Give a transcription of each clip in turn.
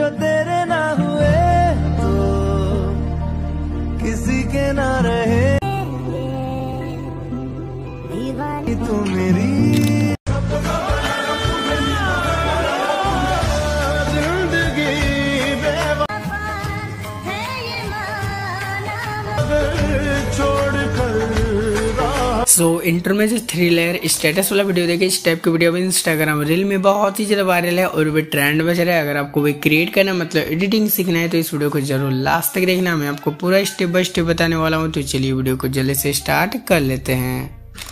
जो तेरे ना हुए तो किसी के ना रहे तू मेरी सो इंटर में जो 3 लेयर स्टेटस वाला वीडियो देखिए, इस टाइप की वीडियो भी इंस्टाग्राम रील में बहुत ही ज़्यादा वायरल है और भी ट्रेंड में चल रहा है। अगर आपको भी क्रिएट करना मतलब एडिटिंग सीखना है तो इस वीडियो को जरूर लास्ट तक देखना, मैं आपको पूरा स्टेप बाय स्टेप बताने वाला हूँ। तो चलिए वीडियो को जल्दी से स्टार्ट कर लेते हैं।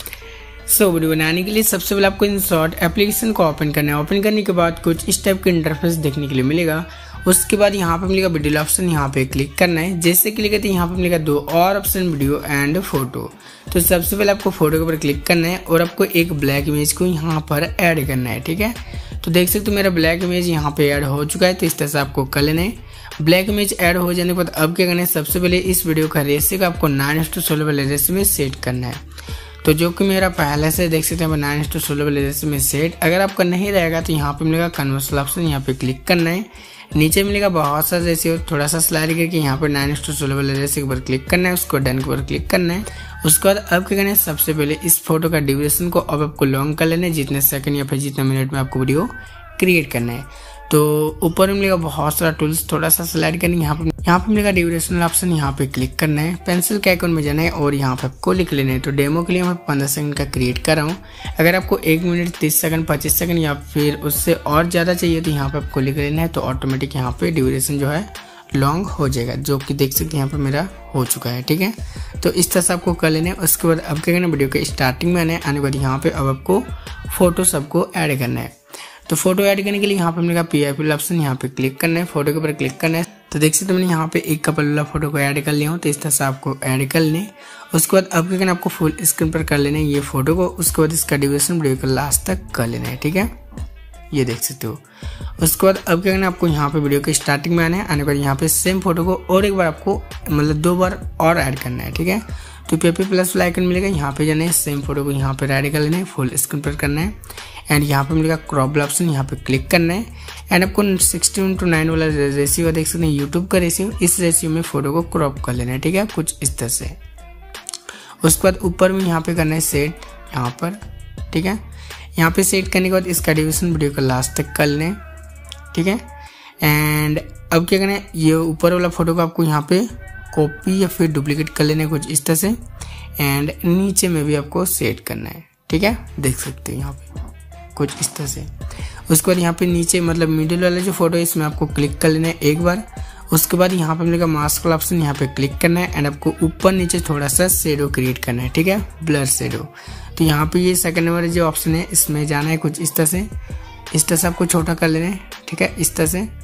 सो वीडियो बनाने के लिए सबसे पहले आपको InShot एप्लीकेशन को ओपन करना है। ओपन करने के बाद कुछ इस टाइप का इंटरफेस देखने के लिए मिलेगा। उसके बाद यहाँ पे मिलेगा वीडियो ऑप्शन, यहाँ पे क्लिक करना है। जैसे क्लिक करते हैं यहाँ पे मिलेगा 2 और ऑप्शन, वीडियो एंड फोटो। तो सबसे पहले आपको फोटो के ऊपर क्लिक करना है और आपको एक ब्लैक इमेज को यहाँ पर ऐड करना है, ठीक है। तो देख सकते हो मेरा ब्लैक इमेज यहाँ पे ऐड हो चुका है। तो इस तरह से आपको कर लेना है। ब्लैक इमेज ऐड हो जाने के बाद अब क्या करना है, सबसे पहले इस वीडियो का रेशियो को आपको 9:16 वाले रेशियो में सेट करना है। तो जो कि मेरा पहले से देख सकते हैं 9:16 वाले रेशियो में सेट। अगर आपका नहीं रहेगा तो यहाँ पे मिलेगा कन्वर्सल ऑप्शन, यहाँ पे क्लिक करना है। नीचे मिलेगा बहुत सा रेशियो, थोड़ा सा स्लाइड करके यहाँ पर 9:16 वाले रेशियो के ऊपर क्लिक करना है। उसको डन के ऊपर क्लिक करना है। उसके बाद अब क्या करना है, सबसे पहले इस फोटो का ड्यूरेशन को अब आपको लॉन्ग कर लेना है, जितने सेकंड या फिर जितने मिनट में आपको वीडियो क्रिएट करना है। तो ऊपर में मिलेगा बहुत सारा टूल्स, थोड़ा सा स्लाइड करना है। यहाँ पे मिलेगा ड्यूरेशन ऑप्शन, यहाँ पे क्लिक करना है। पेंसिल के आइकन में जाना है और यहाँ पे आपको लिख लेना है। तो डेमो के लिए मैं 15 सेकंड का क्रिएट कर रहा हूँ। अगर आपको 1 मिनट 30 सेकंड 25 सेकंड या फिर उससे और ज़्यादा चाहिए तो यहाँ पे आपको लिख लेना है। तो ऑटोमेटिक यहाँ पे ड्यूरेशन जो है लॉन्ग हो जाएगा, जो कि देख सकते हैं यहाँ पे मेरा हो चुका है, ठीक है। तो इस तरह से आपको कर लेना है। उसके बाद अब क्या करना है, वीडियो के स्टार्टिंग में आने के बाद यहाँ पे अब आपको फोटो सबको ऐड करना है। तो फोटो ऐड करने के लिए यहाँ पे मिलेगा PIP ऑप्शन, यहाँ पे क्लिक करना है, फोटो के ऊपर क्लिक करना है। तो देख सकते मैंने यहाँ पे एक कपल वाला फोटो को ऐड कर लिया हूँ। तो इस तरह से आपको ऐड कर लें। उसके बाद अब क्या करना है, आपको फुल स्क्रीन पर कर लेना है ये फोटो को। उसके बाद इसका ड्यूरेशन वीडियो के लास्ट तक कर लेना है, ठीक है। ये देख सकते हो। उसके बाद अब क्या करना है, आपको यहाँ पे वीडियो के स्टार्टिंग में आने के बाद यहाँ पे सेम फोटो को और एक बार आपको मतलब 2 बार और ऐड करना है, ठीक है। तो PIP प्लस वाला आइकन मिलेगा, यहाँ पे जाना है, सेम फोटो को यहाँ पे ऐड कर लेना है, फुल स्क्रीन पर करना है। एंड यहाँ पे मिलेगा क्रॉप ऑप्शन, यहाँ पे क्लिक करना है। एंड आपको 16:9 वाला रेशियो देख सकते हैं, यूट्यूब का रेशियो, इस रेशियो में फोटो को क्रॉप कर लेना है, ठीक है, कुछ इस तरह से। उसके बाद ऊपर में यहाँ पे करना है सेट, यहाँ पर, ठीक है। यहाँ पे सेट करने के बाद इसका ड्यूरेशन वीडियो का लास्ट तक कर लें, ठीक है। एंड अब क्या करना है, ये ऊपर वाला फोटो को आपको यहाँ पे कॉपी या फिर डुप्लीकेट कर लेना है, कुछ इस तरह से। एंड नीचे में भी आपको सेट करना है, ठीक है, देख सकते हैं यहाँ पे कुछ इस तरह से। उसके बाद यहाँ पे नीचे मतलब मिडिल वाला जो फोटो है इसमें आपको क्लिक कर लेना है एक बार। उसके बाद यहाँ पे मिलेगा मास्क वाला ऑप्शन, यहाँ पे क्लिक करना है। एंड आपको ऊपर नीचे थोड़ा सा शेडो क्रिएट करना है, ठीक है, ब्लर शेडो। तो यहाँ पे ये सेकंड नंबर जो ऑप्शन है इसमें जाना है, कुछ इस तरह से। इस तरह से आपको छोटा कर लेना है, ठीक है, इस तरह से।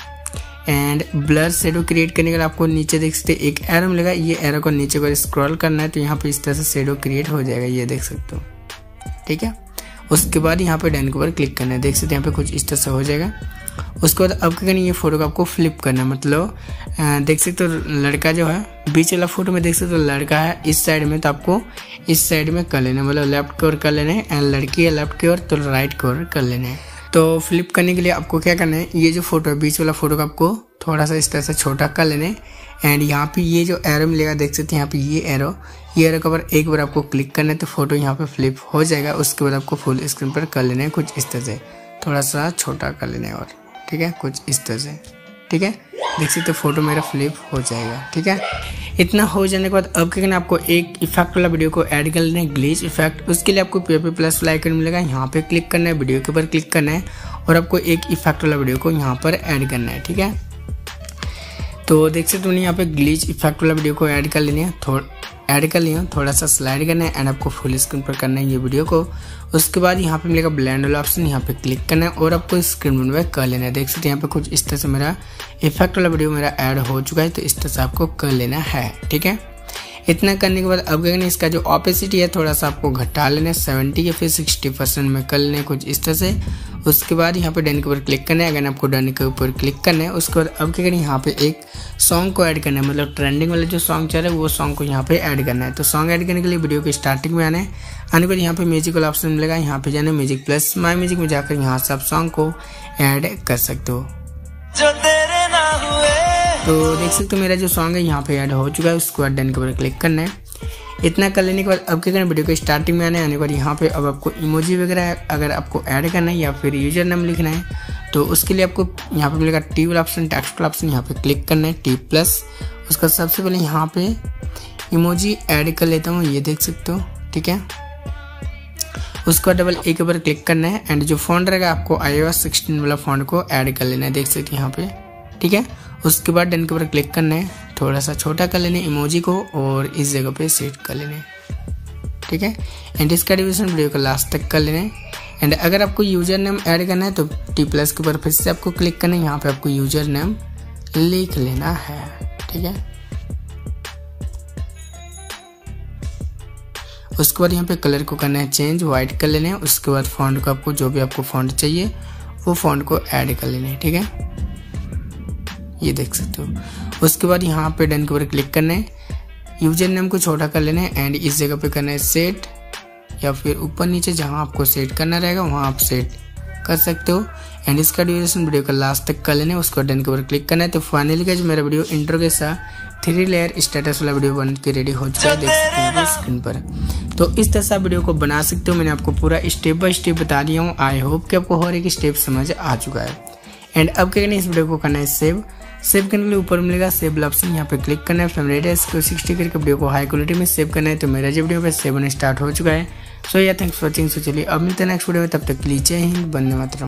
एंड ब्लर शेडो क्रिएट करने के लिए आपको नीचे देख सकते एक एरो मिलेगा, ये एरो को नीचे को स्क्रॉल करना है। तो यहाँ पे इस तरह से शेडो क्रिएट हो जाएगा, ये देख सकते हो, ठीक है। उसके बाद यहाँ पे डन के ऊपर क्लिक करना है, देख सकते हैं यहाँ पे कुछ इस तरह से हो जाएगा। उसके बाद अब क्या करना है, ये फोटो को आपको फ्लिप करना है, मतलब देख सकते हो लड़का जो है बीच वाला फोटो में देख सकते हो लड़का है इस साइड में, तो आपको इस साइड में कर लेना है, मतलब लेफ्ट की ओर कर लेना है। एंड लड़की है लेफ्ट की ओर, तो राइट की ओर कर लेना है। तो फ्लिप करने के लिए आपको क्या करना है, ये जो फोटो है बीच वाला फोटो को आपको थोड़ा सा इस तरह से छोटा कर लेना है। एंड यहाँ पे ये जो एरो मिलेगा देख सकते हैं यहाँ पे ये एरो के ऊपर एक बार आपको क्लिक करना है, तो फोटो यहाँ पे फ्लिप हो जाएगा। उसके बाद आपको फुल स्क्रीन पर कर लेना है, कुछ इस तरह से, थोड़ा सा छोटा कर लेना है और, ठीक है, कुछ इस तरह से, ठीक है, देख सकते फोटो मेरा फ्लिप हो जाएगा, ठीक है। इतना हो जाने के बाद अब क्या करना है, आपको एक इफेक्ट वाला वीडियो को ऐड कर लेना है, ग्लिच इफेक्ट। उसके लिए आपको PIP प्लस वाला आइकन मिलेगा, यहाँ पे क्लिक करना है, वीडियो के ऊपर क्लिक करना है और आपको एक इफेक्ट वाला वीडियो को यहाँ पर ऐड करना है, ठीक है। तो देख सकते हो यहाँ पे ग्लिच इफेक्ट वाला वीडियो को ऐड कर लेना है, ऐड कर लिया, थोड़ा सा स्लाइड करना है। एंड आपको फुल स्क्रीन पर करना है ये वीडियो को। उसके बाद यहाँ पे मिलेगा ब्लेंड वाला ऑप्शन, यहाँ पे क्लिक करना है और आपको स्क्रीन में कर लेना है। देख सकते हैं यहाँ पे कुछ इस तरह से मेरा इफेक्ट वाला वीडियो मेरा ऐड हो चुका है। तो इस तरह से आपको कर लेना है, ठीक है। इतना करने के बाद अब क्या करना है, इसका जो ऑपेसिटी है थोड़ा सा आपको घटा लेना है, 70 या फिर 60% में कर लेना है, कुछ इस तरह से। उसके बाद यहाँ पे डन के ऊपर क्लिक करना है। अगर आपको डन के ऊपर क्लिक करना है, उसके बाद अब क्या करना है, यहाँ पे एक सॉन्ग को ऐड करना है, मतलब ट्रेंडिंग वाला जो सॉन्ग चल रहा है वो सॉन्ग को यहाँ पे ऐड करना है। तो सॉन्ग ऐड करने के लिए वीडियो के स्टार्टिंग में आना है, आने के बाद यहाँ पे म्यूजिक वाला ऑप्शन मिलेगा, यहाँ पे जाना है म्यूजिक प्लस माई म्यूजिक में जाकर यहाँ से आप सॉन्ग को ऐड कर सकते हो। हुए। तो देख सकते हो मेरा जो सॉन्ग है यहाँ पे ऐड हो चुका है। उसके बाद डन के ऊपर क्लिक करना है। इतना कर लेने के बाद अब क्या करना है, वीडियो के स्टार्टिंग में आने के बाद यहाँ पे अब आपको इमोजी वगैरह अगर आपको ऐड करना है या फिर यूजर नेम लिखना है तो उसके लिए आपको यहाँ पे मिलेगा टी वाला ऑप्शन, टेक्स्ट वाला ऑप्शन, यहाँ पे क्लिक करना है टी प्लस। उसका सबसे पहले यहाँ पे इमोजी ऐड कर लेता हूँ, ये देख सकते हो, ठीक है। उसके बाद डबल ए के ऊपर क्लिक करना है एंड जो फॉन्ट रहेगा आपको iOS 16 वाला फॉन्ट को ऐड कर लेना है, देख सकते हैं यहाँ पे, ठीक है। उसके बाद डन के ऊपर क्लिक करना है, थोड़ा सा छोटा कर लेना है इमोजी को और इस जगह पे सेट कर लेना है, ठीक है। एंड इसका डिवीजन वीडियो को लास्ट तक कर लेना है। एंड अगर आपको यूजर नेम ऐड करना है तो टी प्लस के ऊपर फिर से आपको क्लिक करना है, यहाँ पे आपको यूजर नेम लिख लेना है, ठीक है। उसके बाद यहाँ पे कलर को करना है चेंज, व्हाइट कर लेना है। उसके बाद फॉन्ट को आपको जो भी आपको फॉन्ट चाहिए वो फॉन्ट को ऐड कर लेना है, ठीक है, ये देख सकते हो। उसके बाद यहाँ पे डन के ऊपर क्लिक करना है, यूजर नेम को छोटा कर लेना है एंड इस जगह पे करना है सेट, या फिर ऊपर नीचे जहाँ आपको सेट करना रहेगा वहाँ आप सेट कर सकते हो। एंड इसका ड्यूरेशन वीडियो का लास्ट तक कर लेना है। उसको डन के ऊपर क्लिक करना है। तो फाइनली गाइस मेरा वीडियो इंट्रो के साथ 3 लेयर स्टेटस वाला वीडियो बन के रेडी हो चुका है, देख सकते हो स्क्रीन पर। तो इस तरह से आप वीडियो को बना सकते हो। मैंने आपको पूरा स्टेप बाय स्टेप बता दिया हूँ। आई होप कि आपको हर एक स्टेप समझ आ चुका है। एंड अब क्या करना है, इस वीडियो को करना है सेव करने के लिए ऊपर मिलेगा सेव ऑप्शन, यहाँ पे क्लिक करना है। फेवरेट है इसको 60 करके वीडियो को हाई क्वालिटी में सेव करना है। तो मेरा जो वीडियो पे सेव होने स्टार्ट हो चुका है। सो या थैंक्स फॉर वॉचिंग। सो चलिए अब मिलते हैं नेक्स्ट वीडियो में, तब तक के लिए जय हिंद, वंदे मातरम।